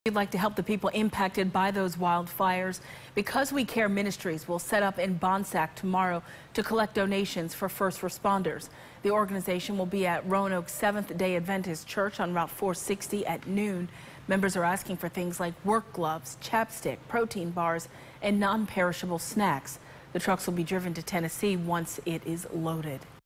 We'd like to help the people impacted by those wildfires. Because We Care Ministries will set up in Bonsack tomorrow to collect donations for first responders. The organization will be at Roanoke Seventh-day Adventist Church on Route 460 at noon. Members are asking for things like work gloves, chapstick, protein bars, and non-perishable snacks. The trucks will be driven to Tennessee once it is loaded.